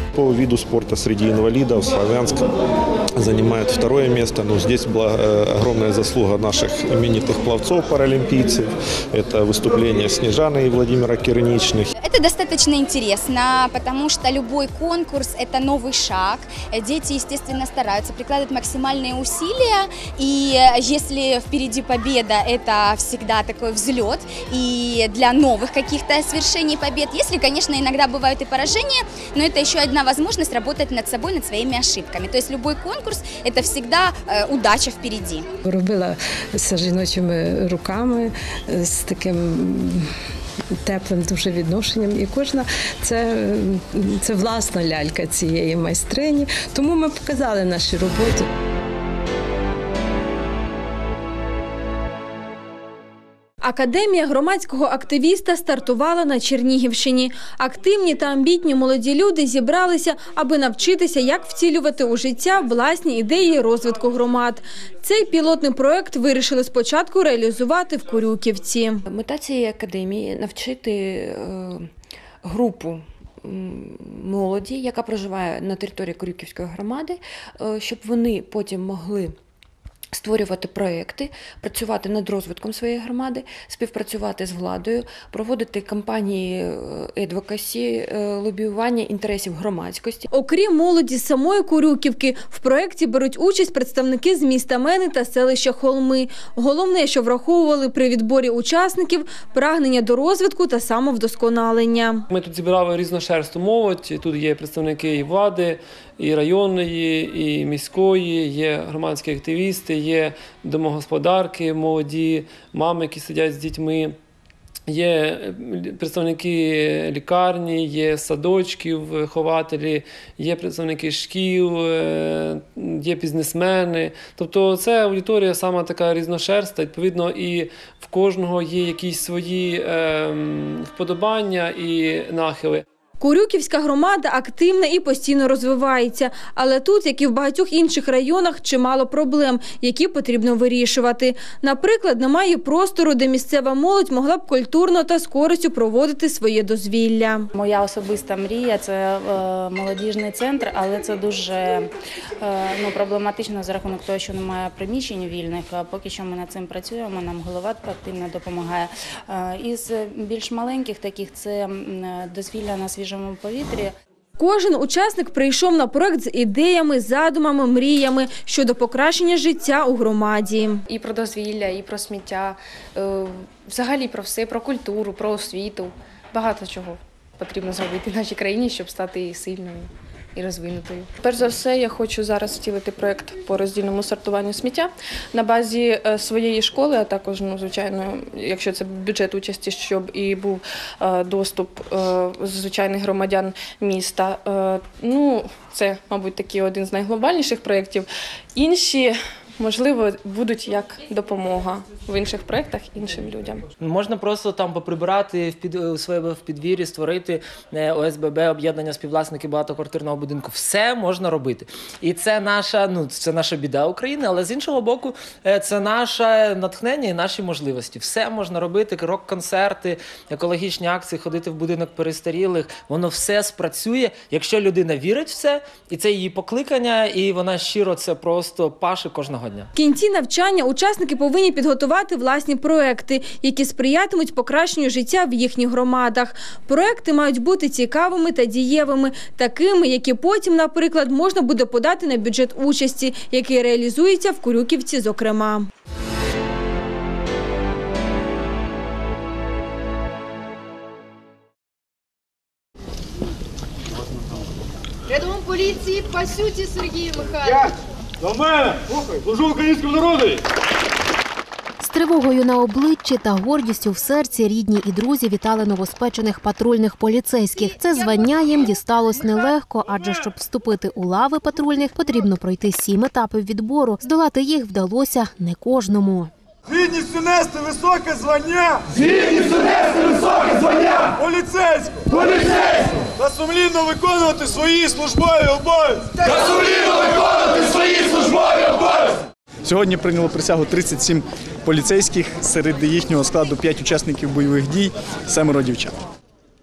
По виду спорта среди инвалидов Славянск занимает второе место, но здесь была огромная заслуга наших именитых пловцов-паралимпийцев. Это выступление Снежаны и Владимира Кирничных. Это достаточно интересно, потому что любой конкурс – это новый шаг. Дети, естественно, стараются, прикладывают максимальные усилия. И если впереди победа – это всегда такой взлет и для новых каких-то свершений побед. Если, конечно, иногда бывают и поражения, но это еще одна возможность работать над собой, над своими ошибками. То есть любой конкурс – это всегда удача впереди. Робила з жіночими руками, з таким теплим дуже відношенням. І кожна це власна лялька цієї майстрині. Тому ми показали наші роботи. Академія громадського активіста стартувала на Чернігівщині. Активні та амбітні молоді люди зібралися, аби навчитися, як втілювати у життя власні ідеї розвитку громад. Цей пілотний проєкт вирішили спочатку реалізувати в Корюківці. Мета цієї академії – навчити групу молоді, яка проживає на території Корюківської громади, щоб вони потім могли створювати проекти, працювати над розвитком своєї громади, співпрацювати з владою, проводити кампанії адвокасі, лобіювання інтересів громадськості. Окрім молоді з самої Корюківки, в проєкті беруть участь представники з міста Мени та селища Холми. Головне, що враховували при відборі учасників – прагнення до розвитку та самовдосконалення. Ми тут зібрали різношерстну молодь, тут є представники і влади, і районної, і міської, є громадські активісти, є домогосподарки молоді, мами, які сидять з дітьми, є представники лікарні, є садочків, вихователі, є представники шкіл, є бізнесмени. Тобто це аудиторія сама така різношерстна, відповідно, і в кожного є якісь свої вподобання і нахили. Корюківська громада активна і постійно розвивається. Але тут, як і в багатьох інших районах, чимало проблем, які потрібно вирішувати. Наприклад, немає простору, де місцева молодь могла б культурно та з користю проводити своє дозвілля. Моя особиста мрія – це молодіжний центр, але це дуже проблематично за рахунок того, що немає приміщень вільних. Поки що ми над цим працюємо, нам голова активно допомагає. Із більш маленьких таких – це дозвілля на свіжому повітрі. Кожен учасник прийшов на проект з ідеями, задумами, мріями щодо покращення життя у громаді. І про дозвілля, і про сміття, взагалі про все, про культуру, про освіту. Багато чого потрібно зробити в нашій країні, щоб стати сильною і розвинутою. Перш за все, я хочу зараз втілити проєкт по роздільному сортуванню сміття на базі своєї школи, а також, звичайно, якщо це бюджет участі, щоб і був доступ звичайних громадян міста. Це, мабуть, такий один з найглобальніших проєктів. Інші, можливо, будуть як допомога в інших проєктах іншим людям. Можна просто там поприбирати у себе в підвір'ї, створити ОСББ, об'єднання співвласників багатоквартирного будинку. Все можна робити. І це наша біда України, але з іншого боку, це наше натхнення і наші можливості. Все можна робити, рок-концерти, екологічні акції, ходити в будинок перестарілих. Воно все спрацює, якщо людина вірить в це, і це її покликання, і вона щиро це просто паше кожного дня. В кінці навчання учасники повинні підготувати власні проекти, які сприятимуть покращенню життя в їхніх громадах. Проекти мають бути цікавими та дієвими, такими, які потім, наприклад, можна буде подати на бюджет участі, який реалізується в Корюківці, зокрема. Рядовом поліції Пасюті Сергію Михайловичу. До мене! Служу українському народу! З тривогою на обличчі та гордістю в серці рідні і друзі вітали новоспечених патрульних поліцейських. Це звання їм дісталось нелегко, адже щоб вступити у лави патрульних, потрібно пройти 7 етапів відбору. Здолати їх вдалося не кожному. З гідністю нести високе звання! З гідністю нести високе звання! Поліцейського! Поліцейського! Та сумлінно виконувати свої службові обов'язки! Та сумлінно виконувати свої службові обов'язки! Сьогодні прийняло присягу 37 поліцейських, серед їхнього складу 5 учасників бойових дій, 7 дівчат.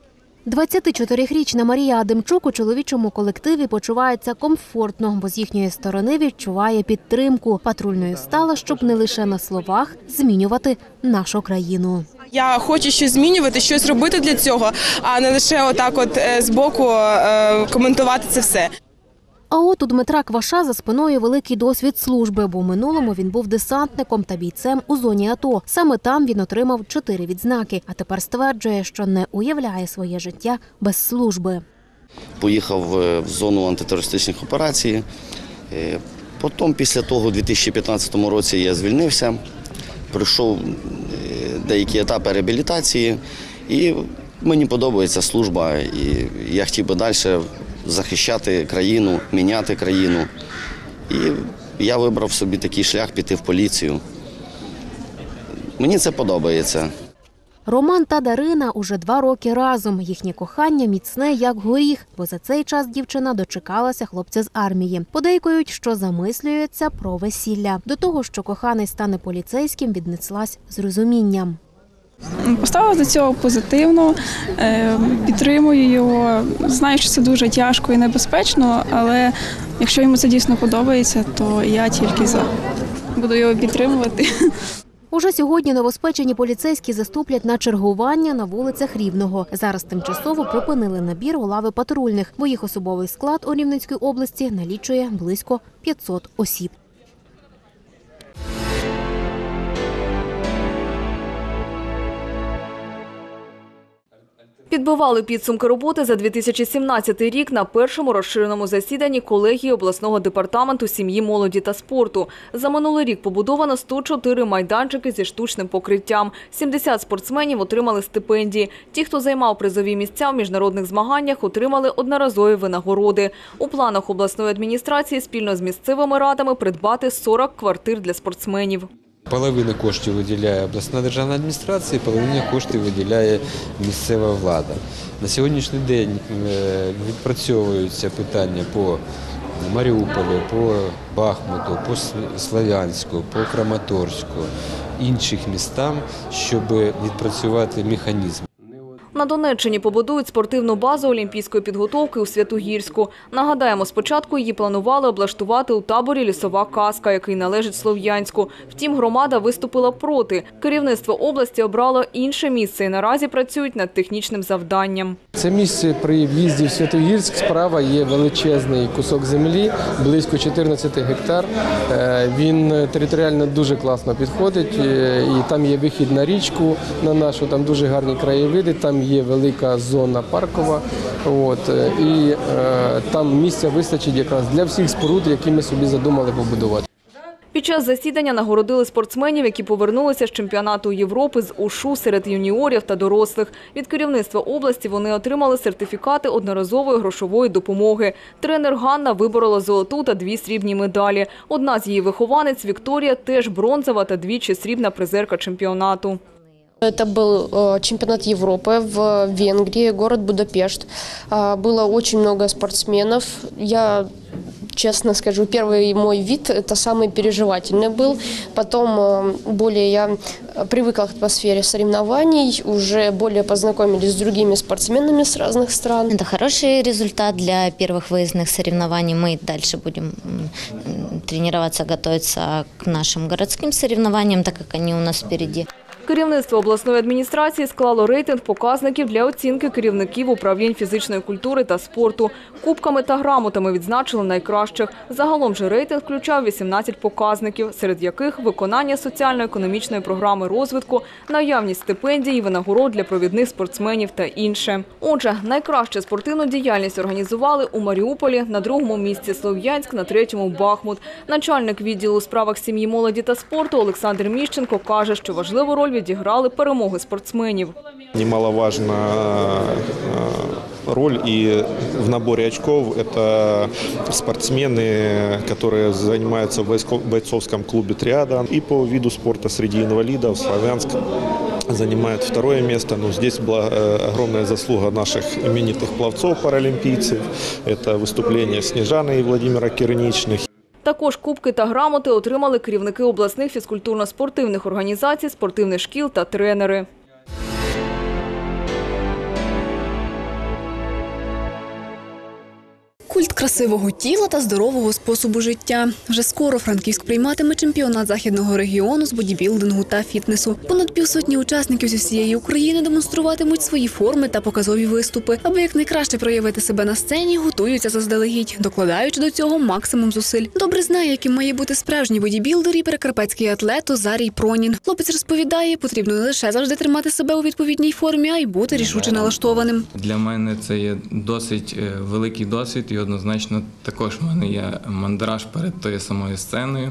24-річна Марія Адамчук у чоловічому колективі почувається комфортно, бо з їхньої сторони відчуває підтримку. Патрульною стала, щоб не лише на словах змінювати нашу країну. Я хочу щось змінювати, щось робити для цього, а не лише отак от збоку коментувати це все. А от у Дмитра Кваша за спиною великий досвід служби, бо в минулому він був десантником та бійцем у зоні АТО. Саме там він отримав 4 відзнаки, а тепер стверджує, що не уявляє своє життя без служби. Поїхав в зону антитерористичних операцій. Потім, після того, у 2015 році я звільнився, пройшов деякі етапи реабілітації, і мені подобається служба, і я хотів би далі захищати країну, міняти країну. І я вибрав собі такий шлях піти в поліцію. Мені це подобається. Роман та Дарина уже 2 роки разом. Їхнє кохання міцне, як горіх, бо за цей час дівчина дочекалася хлопця з армії. Подейкують, що замислюється про весілля. До того, що коханий стане поліцейським, віднеслась з розумінням. Поставилася до цього позитивно, підтримую його. Знаю, що це дуже тяжко і небезпечно, але якщо йому це дійсно подобається, то я тільки за. Буду його підтримувати. Уже сьогодні новоспечені поліцейські заступлять на чергування на вулицях Рівного. Зараз тимчасово припинили набір у лави патрульних, бо їх особовий склад у Рівненській області налічує близько 500 осіб. Підбивали підсумки роботи за 2017 рік на першому розширеному засіданні колегії обласного департаменту сім'ї, молоді та спорту. За минулий рік побудовано 104 майданчики зі штучним покриттям. 70 спортсменів отримали стипендії. Ті, хто займав призові місця в міжнародних змаганнях, отримали одноразові винагороди. У планах обласної адміністрації спільно з місцевими радами придбати 40 квартир для спортсменів. Половину коштів виділяє обласна державна адміністрація, половину коштів виділяє місцева влада. На сьогоднішній день відпрацьовуються питання по Маріуполю, по Бахмуту, по Слов'янську, по Краматорську, інших містам, щоб відпрацювати механізм. На Донеччині побудують спортивну базу олімпійської підготовки у Святогірську. Нагадаємо, спочатку її планували облаштувати у таборі «Лісова казка», який належить Слов'янську. Втім, громада виступила проти. Керівництво області обрало інше місце і наразі працюють над технічним завданням. Це місце при в'їзді в Святогірськ. Справа є величезний кусок землі, близько 14 гектар. Він територіально дуже класно підходить. І там є вихід на річку, на нашу, там дуже гарні краєвиди, там є велика зона паркова. І там місця вистачить якраз для всіх споруд, які ми собі задумали побудувати. Під час засідання нагородили спортсменів, які повернулися з чемпіонату Європи з УШУ серед юніорів та дорослих. Від керівництва області вони отримали сертифікати одноразової грошової допомоги. Тренер Ганна виборола золоту та 2 срібні медалі. Одна з її вихованець Вікторія теж бронзова та двічі срібна призерка чемпіонату. Это был чемпионат Европы в Венгрии, город Будапешт. Было очень много спортсменов. Я, честно скажу, первый мой вид это самый переживательный был. Потом более я привыкла к атмосфере соревнований, уже более познакомились с другими спортсменами с разных стран. Это хороший результат для первых выездных соревнований. Мы дальше будем тренироваться, готовиться к нашим городским соревнованиям, так как они у нас впереди. Керівництво обласної адміністрації склало рейтинг показників для оцінки керівників управлінь фізичної культури та спорту. Кубками та грамотами відзначили найкращих. Загалом же рейтинг включав 18 показників, серед яких виконання соціально-економічної програми розвитку, наявність стипендій і винагород для провідних спортсменів та інше. Отже, найкращу спортивну діяльність організували у Маріуполі, на 2-му місці Слов'янськ, на 3-му Бахмут. Начальник відділу у справах сім'ї, молоді та спорту Олександр Міщенко каже, що важливу роль відіграли перемоги спортсменів. Немаловажна роль и в наборе очков – это спортсмены, которые занимаются в бойцовском клубе «Триада». И по виду спорта среди инвалидов Славянск занимает 2-е место. Но здесь была огромная заслуга наших именитых пловцов-паралимпийцев. Это выступления Снежаны и Владимира Кирничных. Також кубки та грамоти отримали керівники обласних фізкультурно-спортивних організацій, спортивних шкіл та тренери. Культ красивого тіла та здорового способу життя. Вже скоро Франківськ прийматиме чемпіонат західного регіону з бодібілдингу та фітнесу. Понад півсотні учасників зі всієї України демонструватимуть свої форми та показові виступи. Аби якнайкраще проявити себе на сцені, готуються заздалегідь, докладаючи до цього максимум зусиль. Добре знає, яким має бути справжній бодібілдер і прикарпатський атлет Озарій Пронін. Хлопець розповідає, потрібно не лише завжди тримати себе у відповідній формі, а й бути рішуче налаштованим. Для мене це є досить великий досвід і однозначно також в мене є мандраж перед тою самою сценою.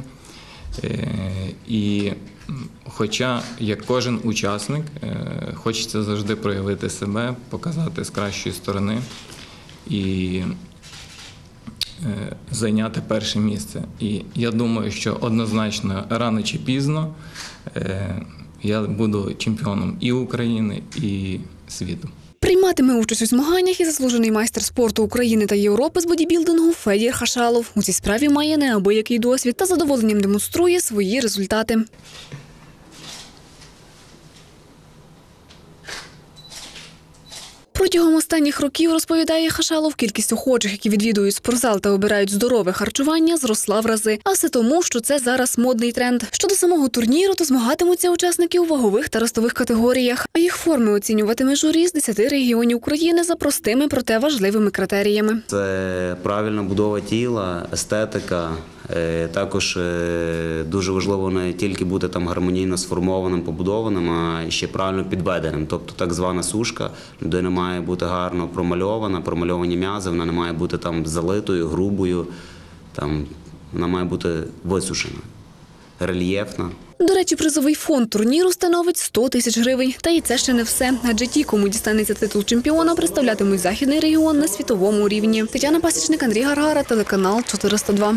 І хоча, як кожен учасник, хочеться завжди проявити себе, показати з кращої сторони і зайняти перше місце. І я думаю, що однозначно рано чи пізно я буду чемпіоном і України, і світу. Прийматиме участь у змаганнях і заслужений майстер спорту України та Європи з бодібілдингу Федір Хашалов. У цій справі має неабиякий досвід та задоволенням демонструє свої результати. Протягом останніх років, розповідає Хашалов, кількість охочих, які відвідують спортзал та обирають здорове харчування, зросла в рази. А все тому, що це зараз модний тренд. Щодо самого турніру, то змагатимуться учасники у вагових та ростових категоріях. А їх форми оцінюватиме журі з 10 регіонів України за простими, проте важливими критеріями. Це правильна будова тіла, естетика. Також дуже важливо не тільки бути там гармонійно сформованим, побудованим, а ще правильно підведеним. Тобто так звана сушка. Людина має бути гарно промальована, промальовані м'язи, вона не має бути там залитою, грубою, вона має бути висушена, рельєфна. До речі, призовий фонд турніру становить 100 тисяч гривень. Та і це ще не все. Адже ті, кому дістанеться титул чемпіона, представлятимуть західний регіон на світовому рівні. Тетяна Пасічник, Андрій Гаргара, телеканал 402.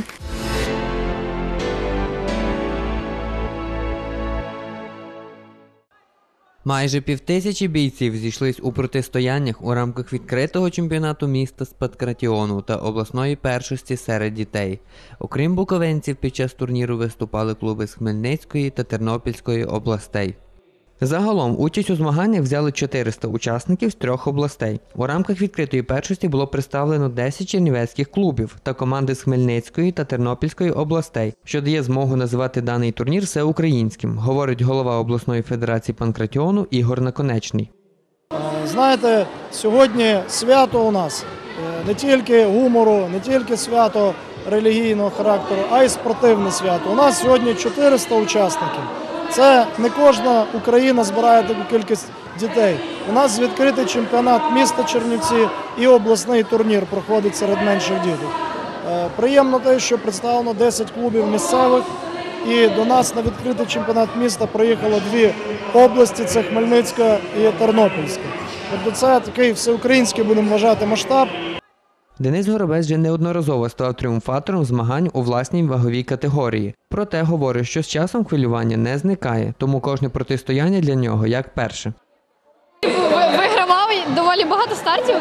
Майже 5000 бійців зійшлись у протистояннях у рамках відкритого чемпіонату міста з панкратіону та обласної першості серед дітей. Окрім буковинців, під час турніру виступали клуби з Хмельницької та Тернопільської областей. Загалом участь у змаганнях взяли 400 учасників з 3 областей. У рамках відкритої першості було представлено 10 чернівецьких клубів та команди з Хмельницької та Тернопільської областей, що дає змогу називати даний турнір всеукраїнським, говорить голова обласної федерації панкратіону Ігор Наконечний. Знаєте, сьогодні свято у нас не тільки гумору, не тільки свято релігійного характеру, а й спортивне свято. У нас сьогодні 400 учасників. Це не кожна Україна збирає таку кількість дітей. У нас відкритий чемпіонат міста Чернівці і обласний турнір проходить серед менших діток. Приємно те, що представлено 10 клубів місцевих, і до нас на відкритий чемпіонат міста приїхало 2 області – це Хмельницька і Тернопільська. Тобто це такий всеукраїнський, будемо вважати, масштаб. Денис Горобець вже неодноразово став тріумфатором змагань у власній ваговій категорії. Проте говорить, що з часом хвилювання не зникає, тому кожне протистояння для нього як перше. Вигравав доволі багато стартів,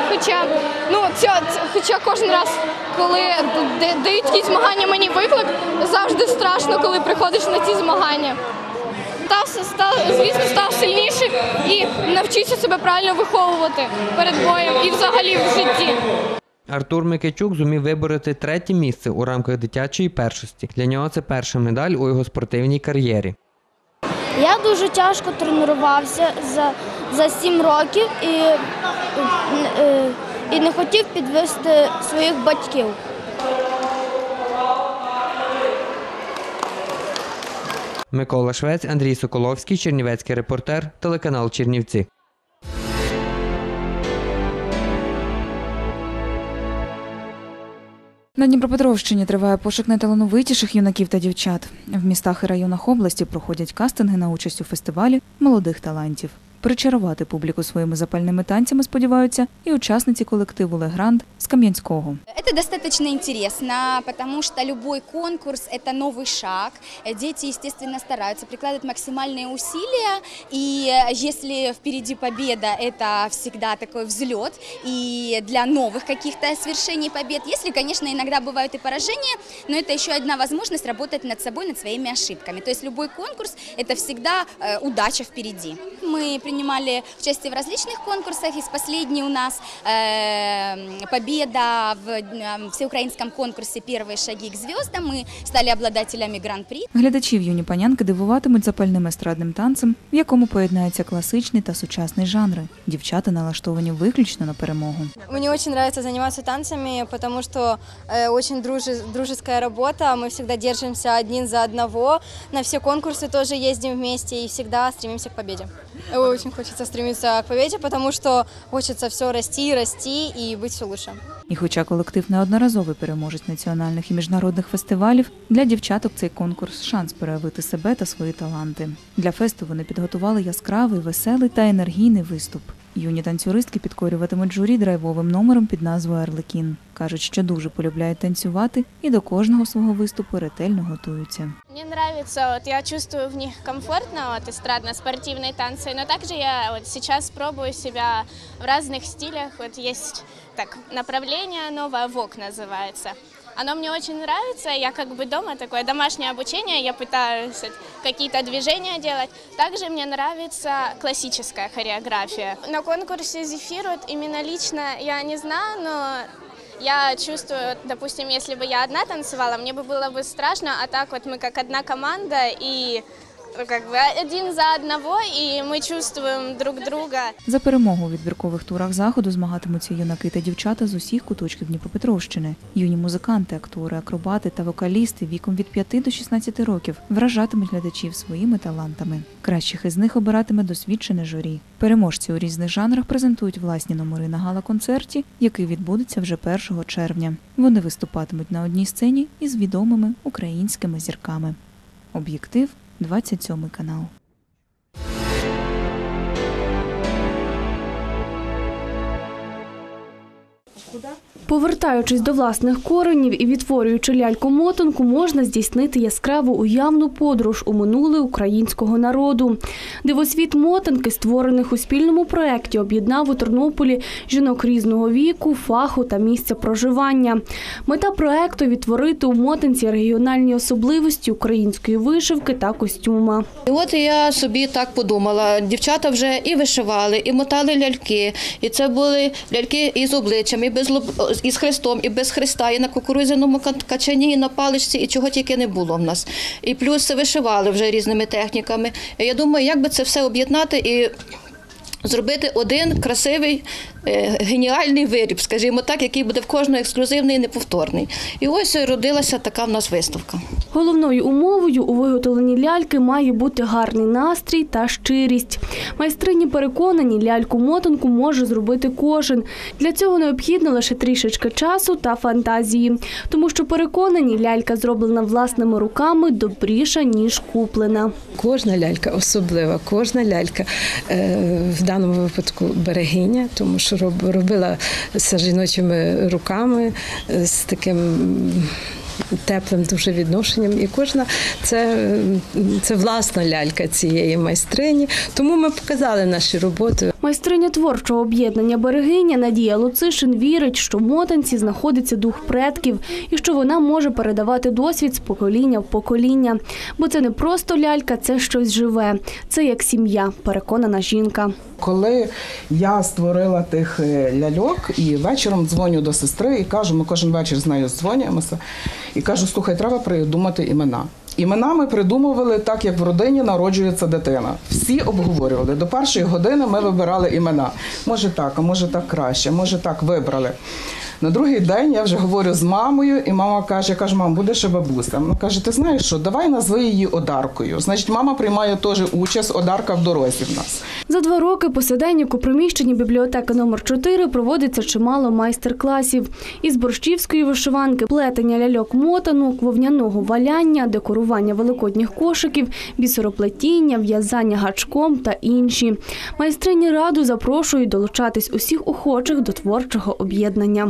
хоча кожен раз, коли дають такі змагання, мені виклик, завжди страшно, коли приходиш на ці змагання. Звісно, став сильніший і навчився себе правильно виховувати перед боєм і взагалі в житті. Артур Микичук зумів вибороти 3-є місце у рамках дитячої першості. Для нього це перша медаль у його спортивній кар'єрі. Я дуже тяжко тренувався за 7 років і не хотів підвести своїх батьків. Микола Швець, Андрій Соколовський, Чернівецький репортер, телеканал Чернівці. На Дніпропетровщині триває пошук найталановитіших юнаків та дівчат. В містах і районах області проходять кастинги на участь у фестивалі молодих талантів. Причарувати публіку своїми запальними танцями сподіваються і учасниці колективу «Легранд» з Кам'янського. Это достаточно интересно, потому что любой конкурс – это новый шаг. Дети, естественно, стараются, прикладывают максимальные усилия. И если впереди победа – это всегда такой взлет и для новых каких-то свершений побед. Если, конечно, иногда бывают и поражения, но это еще одна возможность работать над собой, над своими ошибками. То есть любой конкурс – это всегда удача впереди. Мы принимали участие в различных конкурсах. Из последней у нас победа в всеукраинском конкурсе «Первые шаги к звездам». Мы стали обладателями гран-при. Глядачів юні панянки дивуватимуть запальним естрадним танцем, в якому поєднаються класичний та сучасний жанри. Дівчата налаштовані виключно на перемогу. Мне очень нравится заниматься танцами, потому что очень дружеская работа. Мы всегда держимся один за одного. На все конкурсы тоже ездим вместе и всегда стремимся к победе. Очень хочется стремиться к победе, потому что хочется все расти, расти и быть все лучше. І хоча колектив неодноразовий переможець національних і міжнародних фестивалів, для дівчаток цей конкурс – шанс проявити себе та свої таланти. Для фесту вони підготували яскравий, веселий та енергійний виступ. Юні танцюристки підкорюватимуть журі драйвовим номером під назвою «Арлекін». Кажуть, що дуже полюбляють танцювати і до кожного свого виступу ретельно готуються. Мне нравится, я чувствую в них комфортно, эстрадно-спортивные танцы, но также я сейчас пробую себя в разных стилях. Есть направление новое, ВОК называется. Оно мне очень нравится, я как бы дома, такое домашнее обучение, я пытаюсь какие-то движения делать. Также мне нравится классическая хореография. На конкурсе «Зефир» именно лично я не знаю, но я чувствую, допустим, если бы я одна танцевала, мне бы было бы страшно, а так мы как одна команда и один за одного, і ми чувствуємо друг друга. За перемогу у відбіркових турах заходу змагатимуться юнаки та дівчата з усіх куточків Дніпропетровщини. Юні музиканти, актори, акробати та вокалісти віком від 5 до 16 років вражатимуть глядачів своїми талантами. Кращих із них обиратиме досвідчене журі. Переможці у різних жанрах презентують власні номери на гала-концерті, який відбудеться вже 1 червня. Вони виступатимуть на одній сцені із відомими українськими зірками. Об'єктив, 27 канал. Повертаючись до власних коренів і відтворюючи ляльку-мотанку, можна здійснити яскраву уявну подорож у минуле українського народу. Дивосвіт мотанки, створених у спільному проєкті, об'єднав у Тернополі жінок різного віку, фаху та місця проживання. Мета проєкту – відтворити у мотанці регіональні особливості української вишивки та костюма. От я собі так подумала, дівчата вже і вишивали, і мотали ляльки, і це були ляльки із обличчям, і з хрестом, і без хреста, і на кукурудзяному качані, і на паличці, і чого тільки не було в нас. І плюс вишивали вже різними техніками. І я думаю, як би це все об'єднати і зробити один красивий, геніальний виріб, скажімо так, який буде в кожного ексклюзивний і неповторний. І ось родилася така в нас виставка. Головною умовою у виготовленні ляльки має бути гарний настрій та щирість. Майстрині переконані, ляльку-мотанку може зробити кожен. Для цього необхідно лише трішечки часу та фантазії. Тому що переконані, лялька, зроблена власними руками, добріша, ніж куплена. Кожна лялька особлива, кожна лялька в даному випадку берегиня, тому що робила з жіночими руками, з таким теплим дуже відношенням. І кожна це власна лялька цієї майстрині. Тому ми показали наші роботи. Майстриня творчого об'єднання «Берегиня» Надія Луцишин вірить, що в мотанці знаходиться дух предків і що вона може передавати досвід з покоління в покоління. Бо це не просто лялька, це щось живе. Це як сім'я, переконана жінка. Коли я створила тих ляльок і вечором дзвоню до сестри і кажу, ми кожен вечір з нею дзвонюємося, і кажу, слухай, треба придумати імена. Імена ми придумували так, як в родині народжується дитина. Всі обговорювали. До 1-ї години ми вибирали імена. Може так, а може так краще, може так вибрали. На другий день я вже говорю з мамою, і мама каже, я кажу, мам, буде ще бабуся. Вона каже, ти знаєш що, давай назви її Одаркою. Значить, мама приймає теж участь, Одарка в дорозі в нас. За 2 роки посиденьок у приміщенні бібліотеки номер 4 проводиться чимало майстер-класів. Із борщівської вишиванки, плетення ляльок-мотанок, вовняного валяння, декорування великодніх кошиків, бісероплетіння, в'язання гачком та інші. Майстрині раду запрошують долучатись усіх охочих до творчого об'єднання.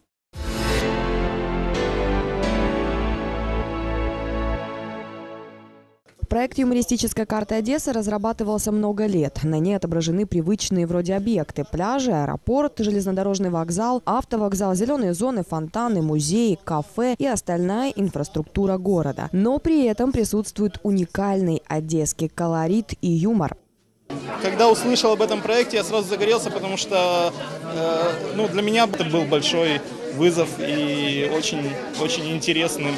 Проект «Юмористическая карта Одессы» разрабатывался много лет. На ней отображены привычные вроде объекты – пляжи, аэропорт, железнодорожный вокзал, автовокзал, зеленые зоны, фонтаны, музеи, кафе и остальная инфраструктура города. Но при этом присутствует уникальный одесский колорит и юмор. Когда услышал об этом проекте, я сразу загорелся, потому что для меня это был большой вызов и очень интересной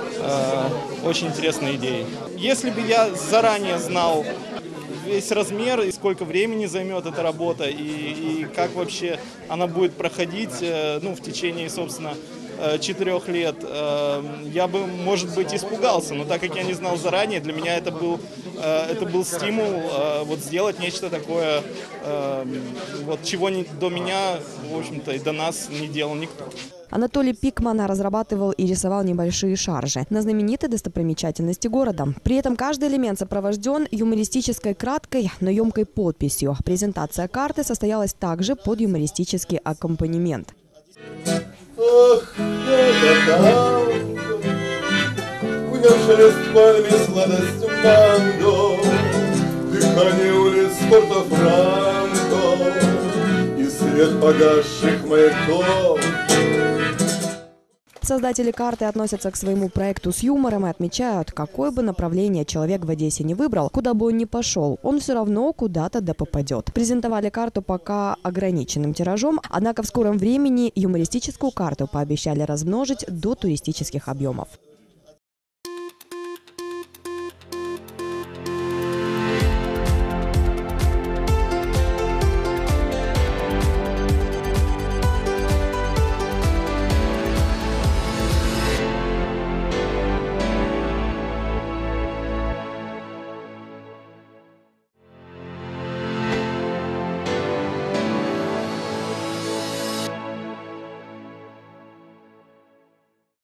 идеей. Если бы я заранее знал весь размер и сколько времени займет эта работа и как вообще она будет проходить в течение, собственно, 4 лет, я бы, может быть, испугался, но так как я не знал заранее, для меня это был стимул сделать нечто такое, чего до меня, в общем-то, и до нас не делал никто. Анатолий Пикман разрабатывал и рисовал небольшие шаржи на знаменитой достопримечательности города. При этом каждый элемент сопровожден юмористической краткой, но емкой подписью. Презентация карты состоялась также под юмористический аккомпанемент. Ох, там, в нем шелест пальми, сладость манго, дыхание улиц Порто-Франко и свет погасших маяков. Создатели карты относятся к своему проекту с юмором и отмечают, какое бы направление человек в Одессе не выбрал, куда бы он ни пошел, он все равно куда-то да попадет. Презентовали карту пока ограниченным тиражом, однако в скором времени юмористическую карту пообещали размножить до туристических объемов.